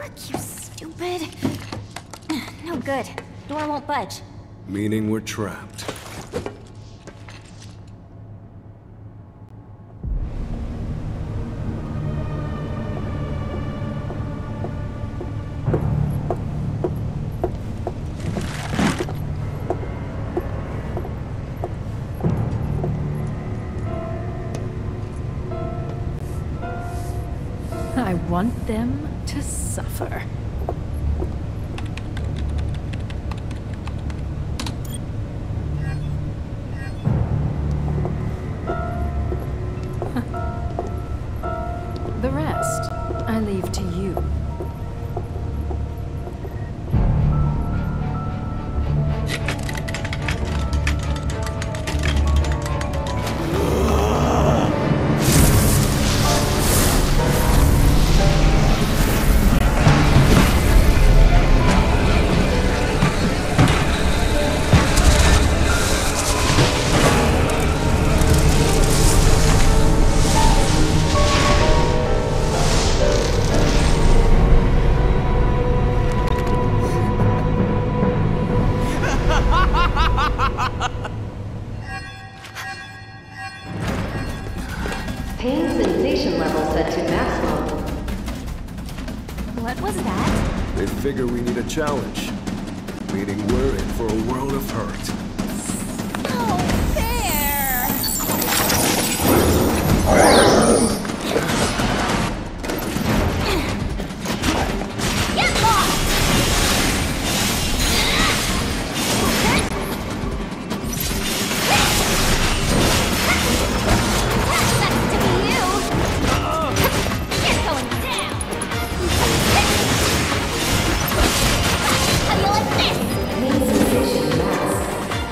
You stupid. No good. Door won't budge. Meaning we're trapped. I want them to suffer. The rest, I leave to you. Pain sensation level set to maximum. What was that? They figure we need a challenge. Meaning we're in for a world of hurt. Oh, fair! Get lost! That's to be you! You're going down! How do you like this? Pain sensation max.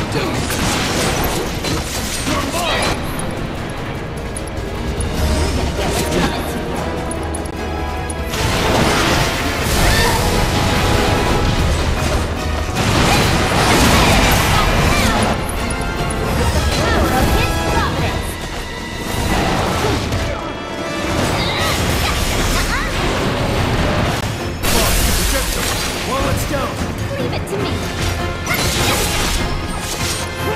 While it's down. Leave it to me.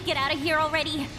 get out of here already?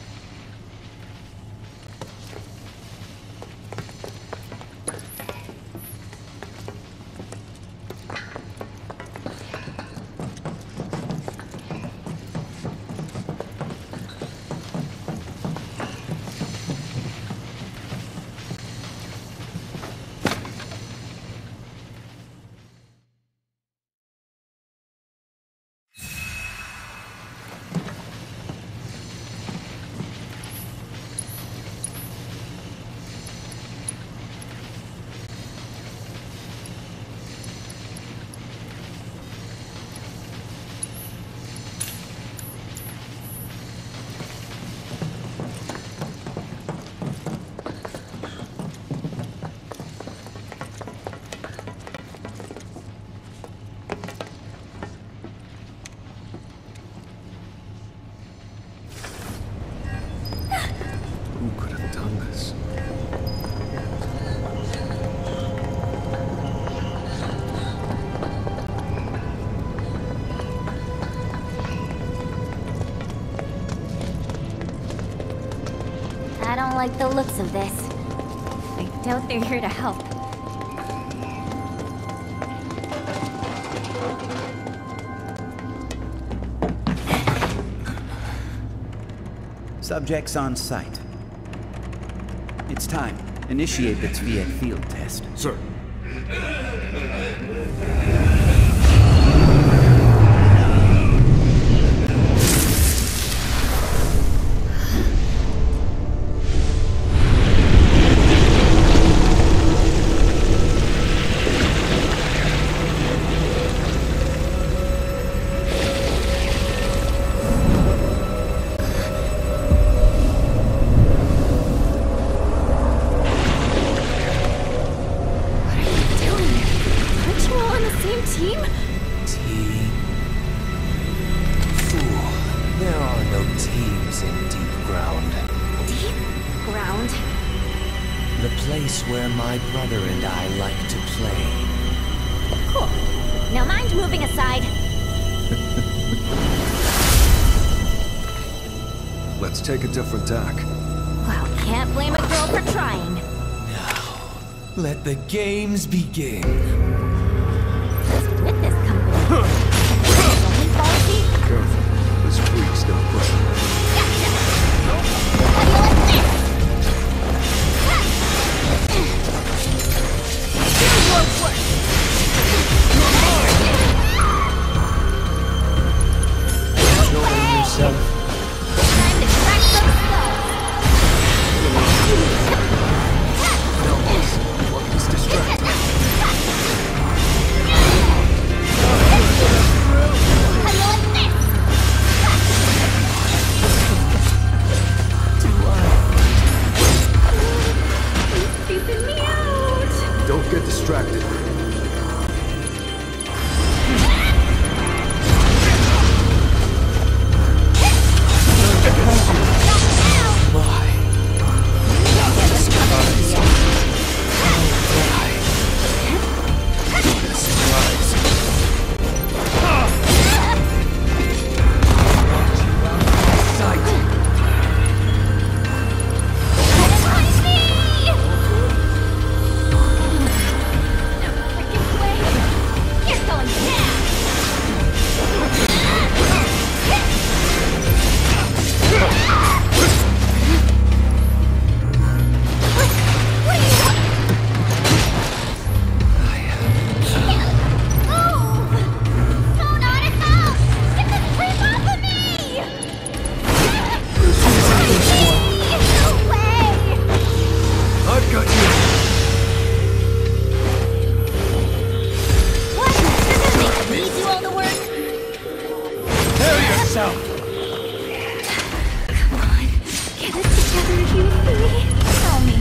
Who could have done this? I don't like the looks of this. I doubt they're here to help. Subjects on site. It's time. Initiate the VII field test. Sir. The place where my brother and I like to play. Cool. Now mind moving aside. Let's take a different tack. Well, can't blame a girl for trying. Now, let the games begin. With this company. Only policy. Careful. This freak's gonna push him. How do you like this? Do your work. Enjoying yourself? Time to crack some skulls. He's distracted. How do you like this? He's creeping me out. Don't get distracted. My. What a surprise. What a surprise. Sight. Punch me! No freaking way. You're going down. What are you doing? Move! No, not at all! Get this creep off of me! No way! I've got you. What? You're gonna make me do all the work? Prepare yourself. Come on, get it together, Yuffie. Tell me.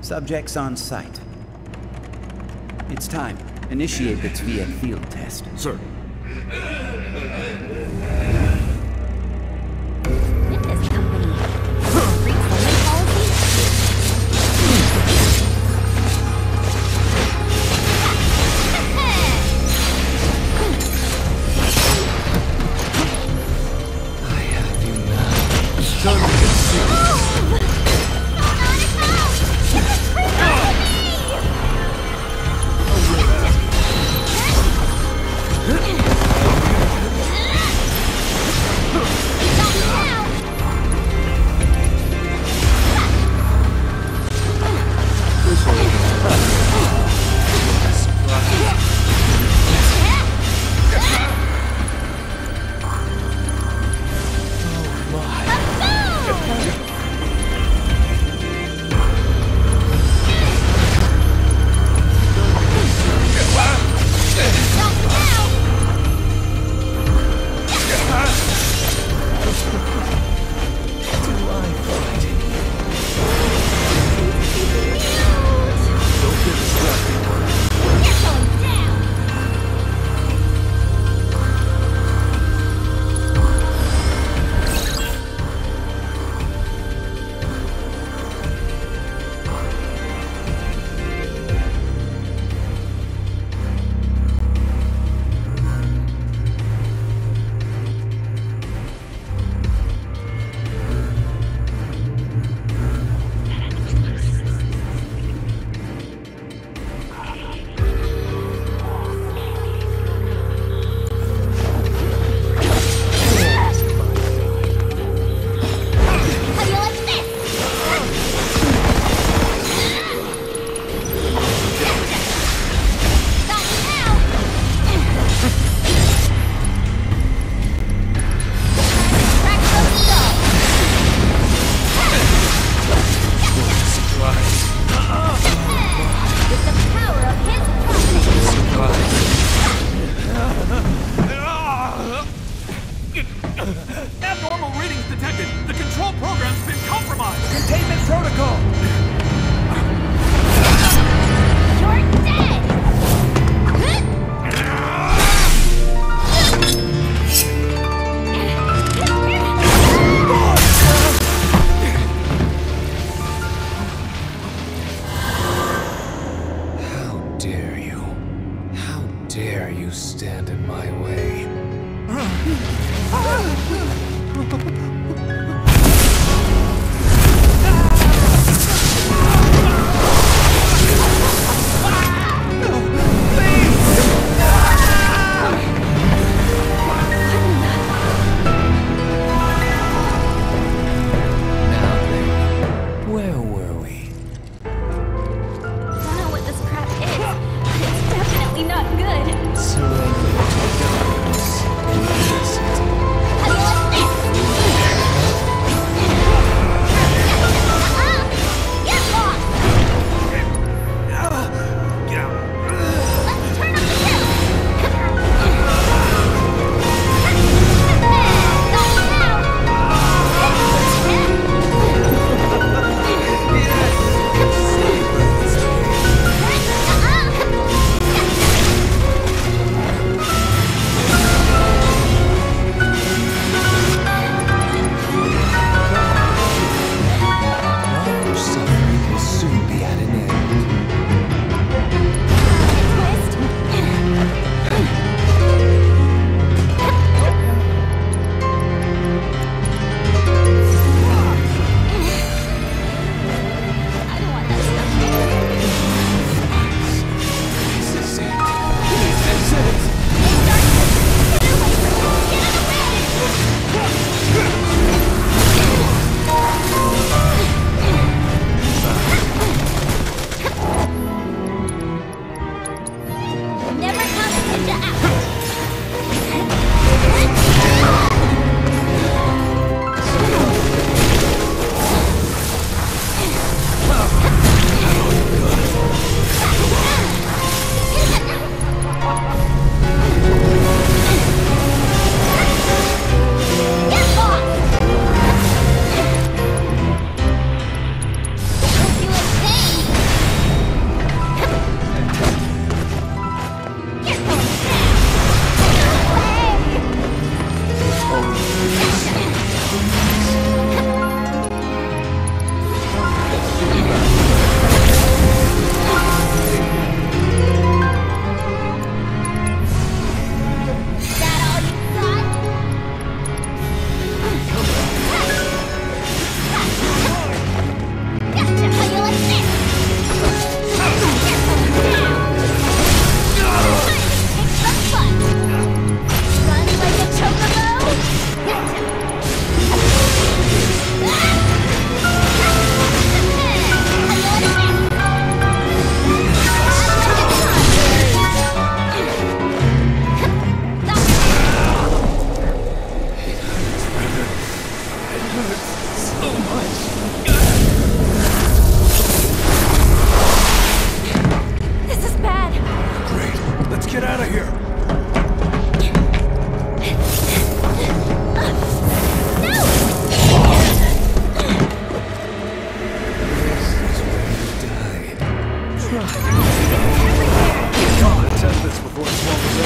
Subjects on site. It's time. Initiate the VII field test. Sir. With this company, freaks only policy? I have you now. Time to get serious. Abnormal readings detected. The control program's been compromised. Containment protocol! You're dead! How dare you? How dare you stand in my way? Now then, where were we? Don't know what this crap is, but it's definitely not good. Surrender to darkness. Witness it. How do you like this?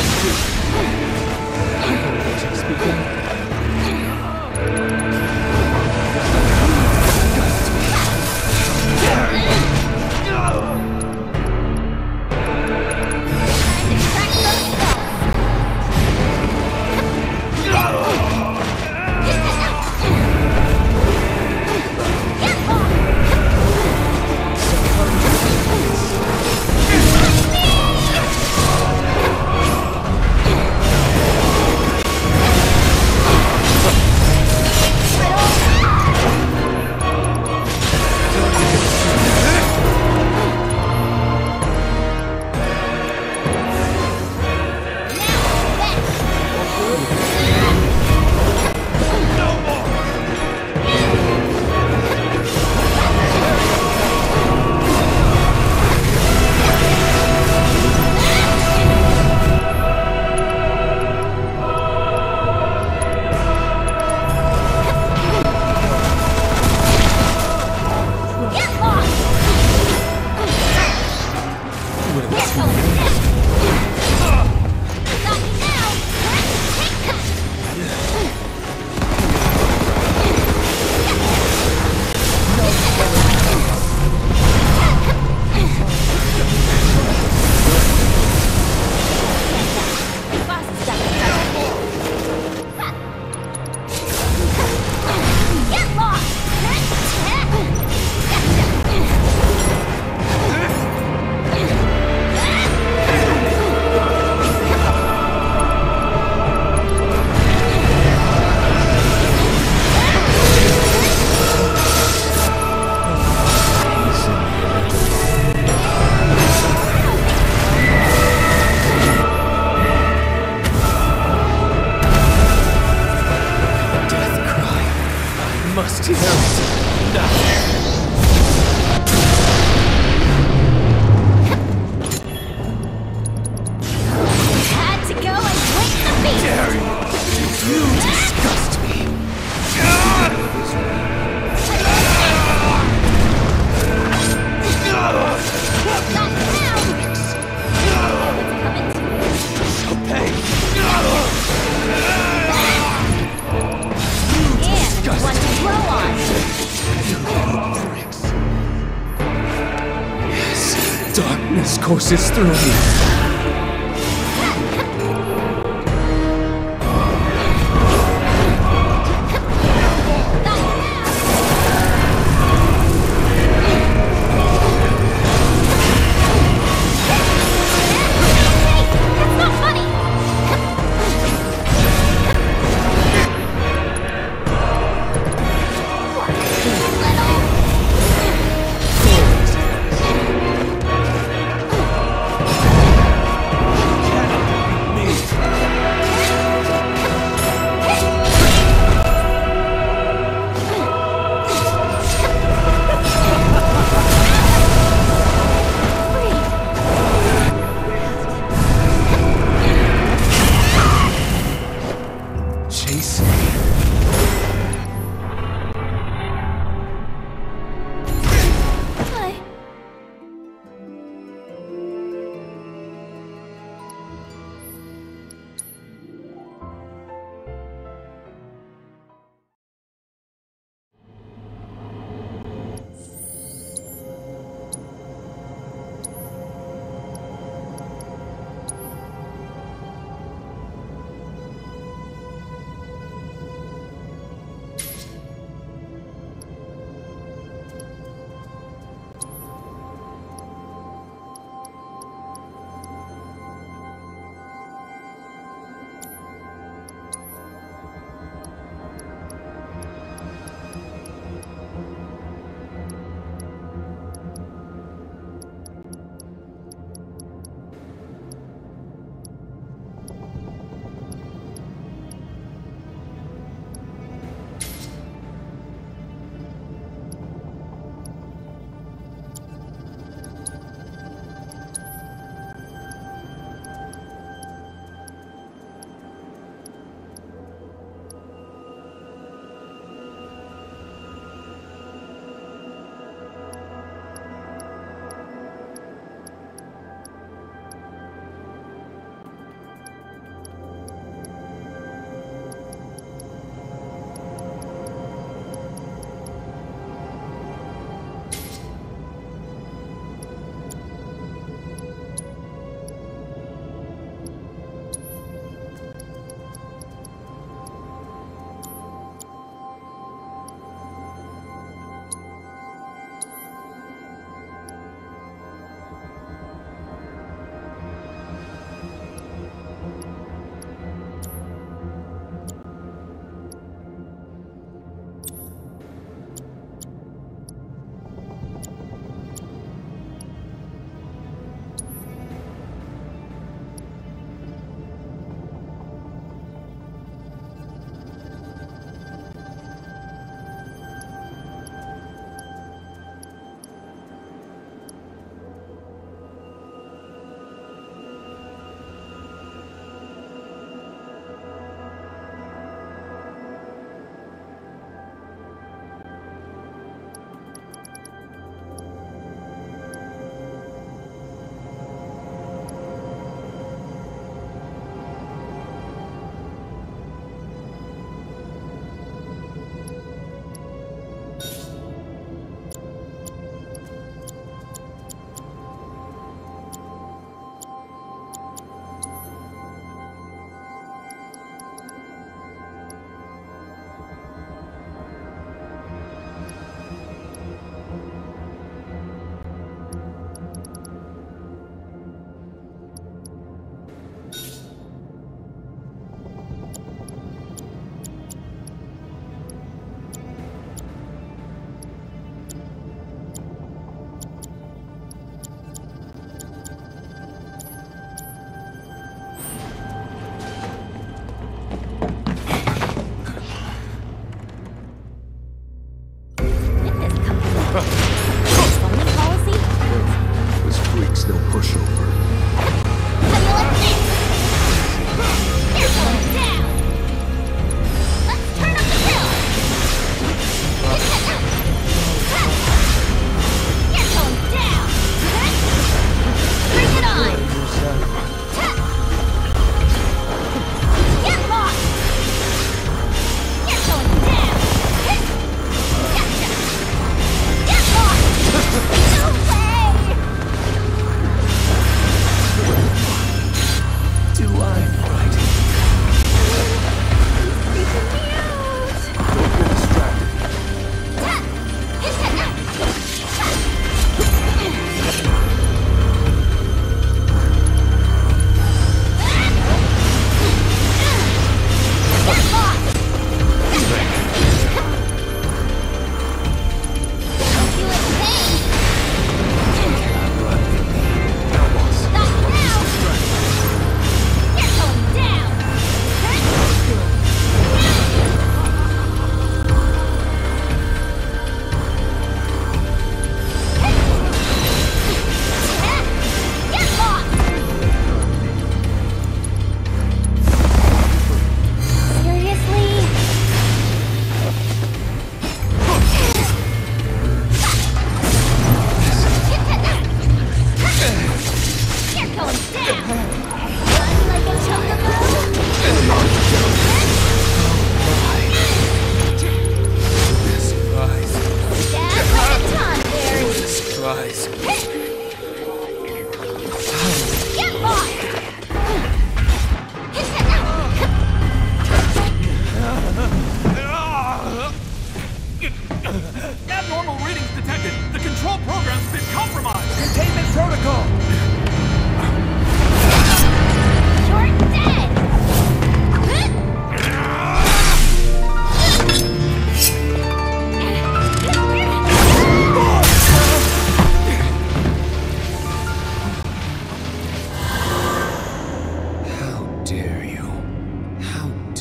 Darkness courses through me.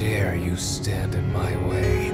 dare you stand in my way?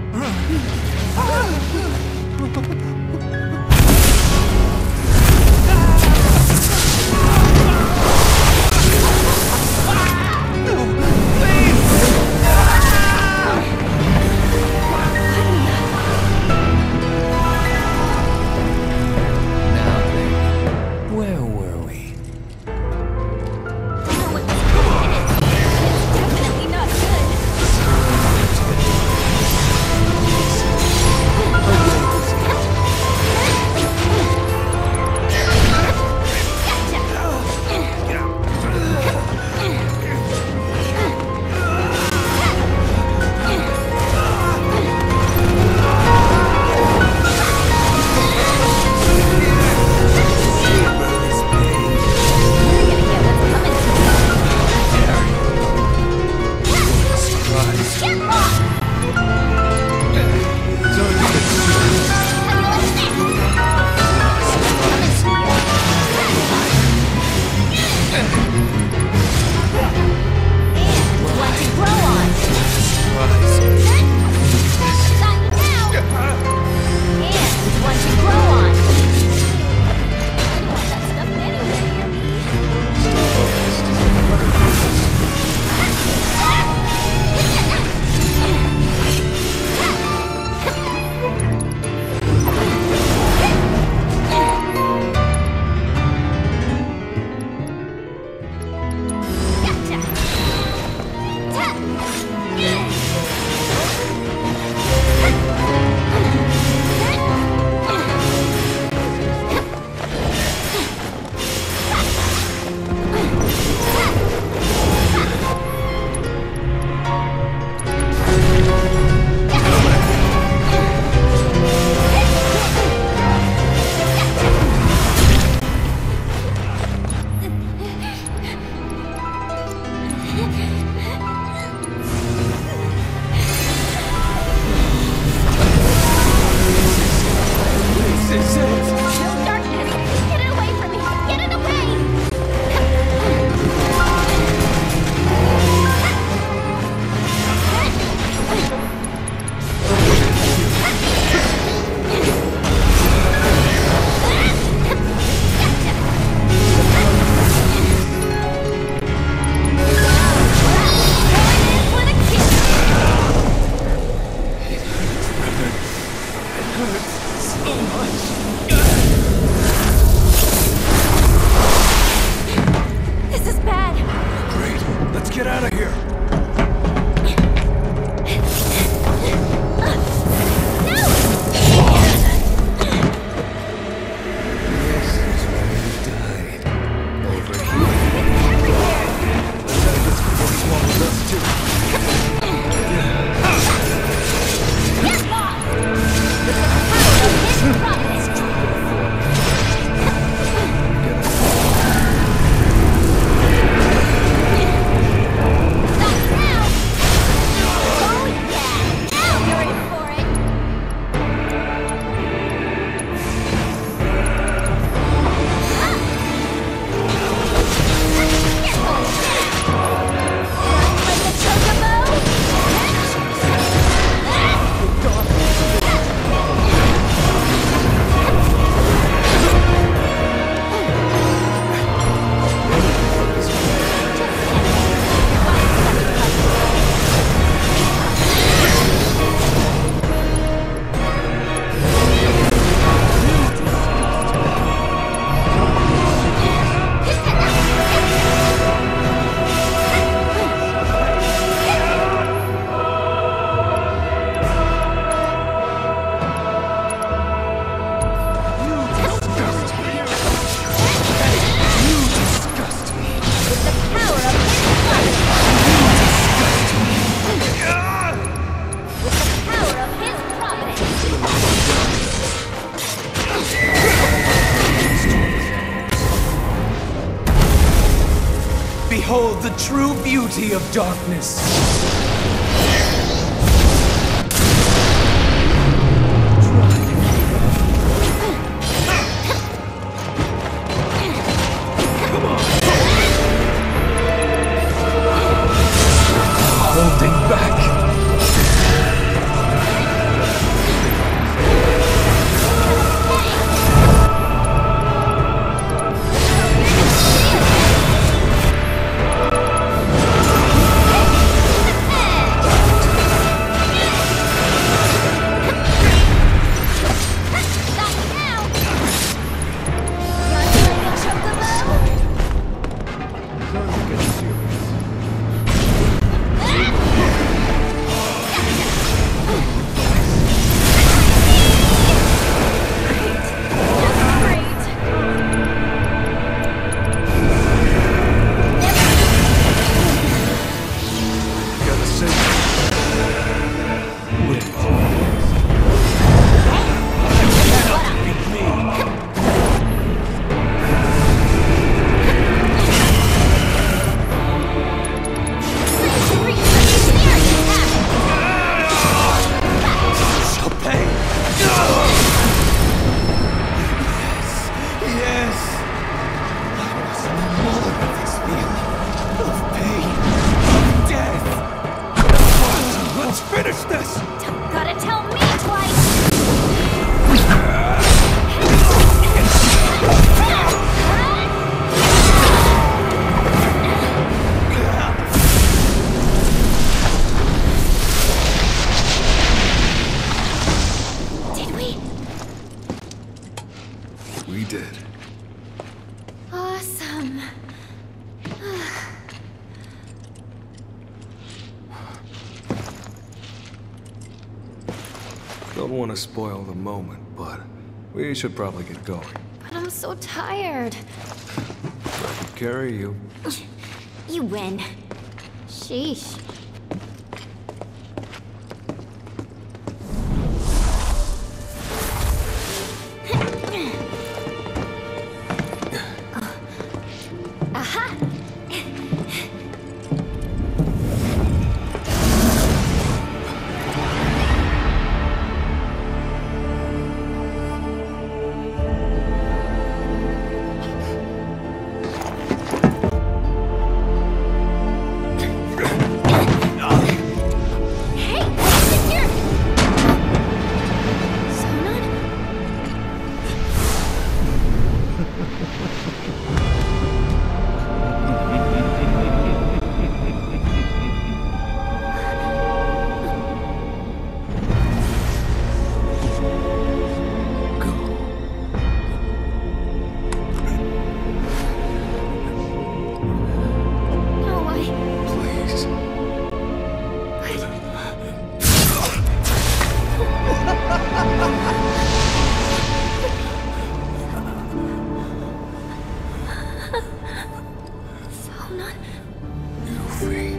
Behold the true beauty of darkness. Holding back. this? Don't gotta tell me twice! Did we? We did. Awesome. Don't want to spoil the moment, but we should probably get going. But I'm so tired. I can carry you. You win. Sheesh. Aha! Hey, listen here! Sonan? No, Please. Sonan? Yuffie.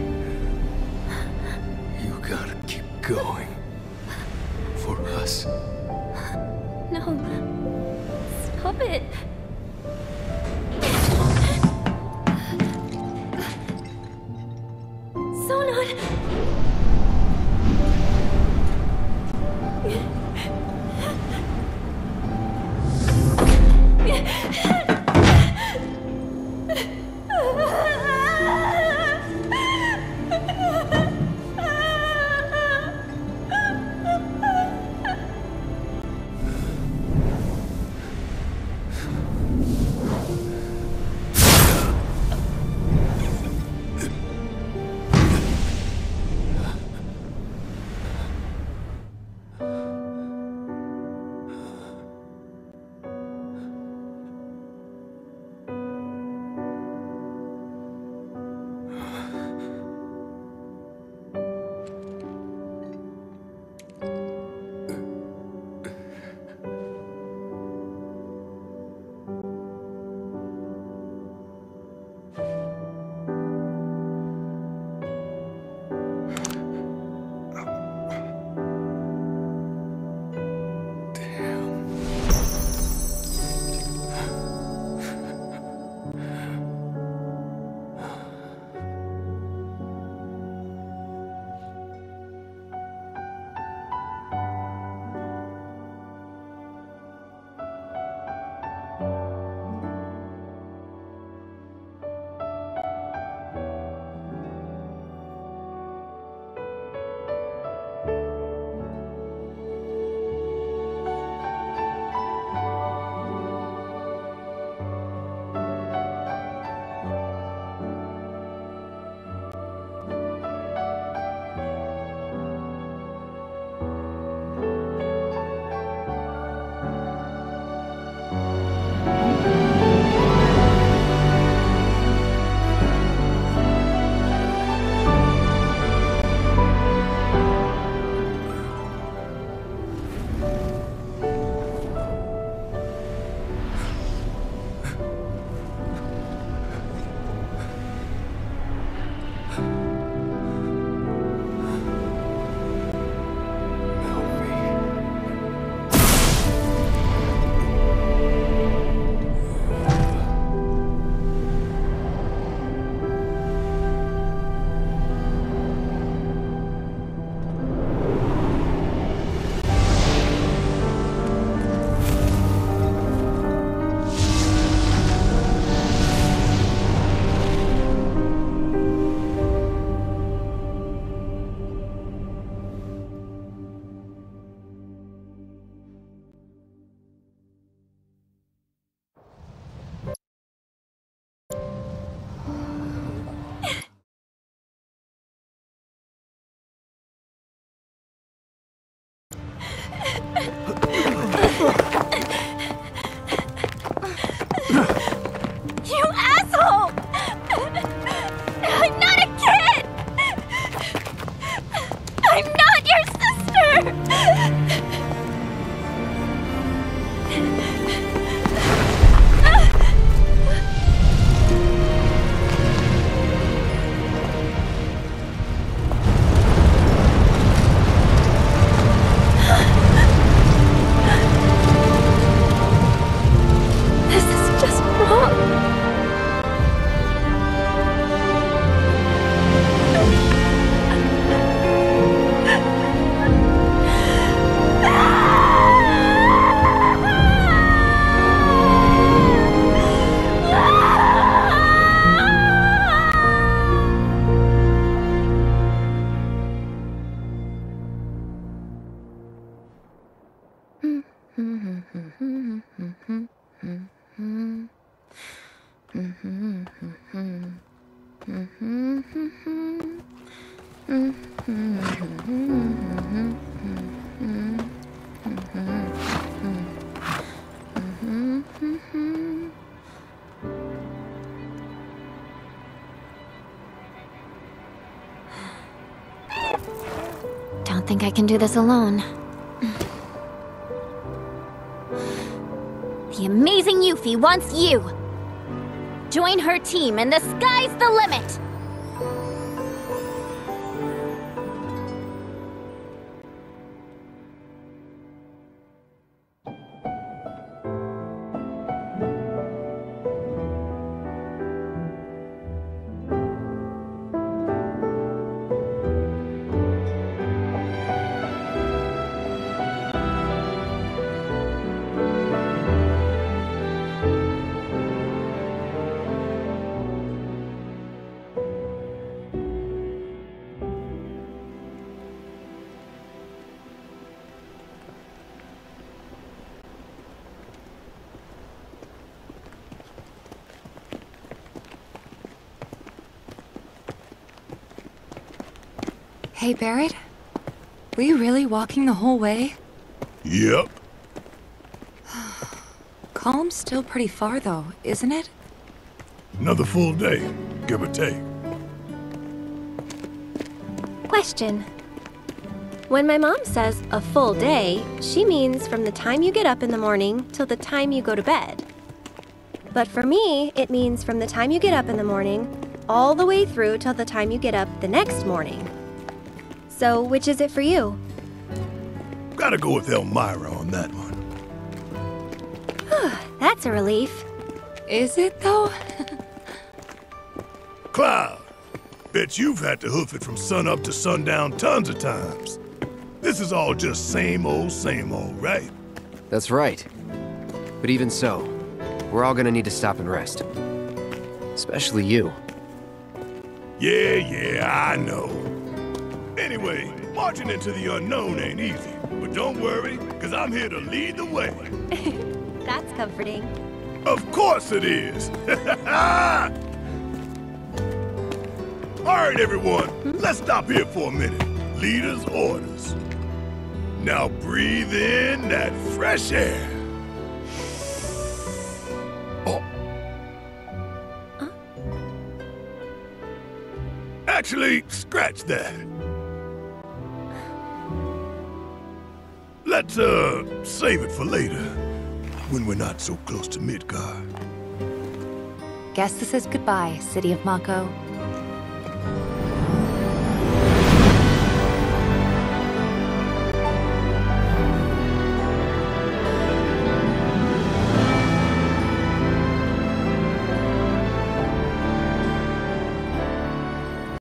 You gotta keep going. For us. No. Stop it. Sonan! Don't think I can do this alone. The amazing Yuffie wants you! Join her team and the sky's the limit! Hey, Barrett? Were you really walking the whole way? Yep. Calm's still pretty far, though, isn't it? Another full day, give or take. Question. When my mom says a full day, she means from the time you get up in the morning till the time you go to bed. But for me, it means from the time you get up in the morning all the way through till the time you get up the next morning. So, which is it for you? Gotta go with Elmira on that one. That's a relief. Is it, though? Cloud, bet you've had to hoof it from sunup to sundown tons of times. This is all just same old, right? That's right. But even so, we're all gonna need to stop and rest. Especially you. Yeah, I know. Anyway, marching into the unknown ain't easy. But don't worry, because I'm here to lead the way. That's comforting. Of course it is! Alright, everyone, let's stop here for a minute. Leader's orders. Now breathe in that fresh air. Oh. Actually, scratch that. Let's, save it for later, when we're not so close to Midgard. Guess this is goodbye, City of Mako.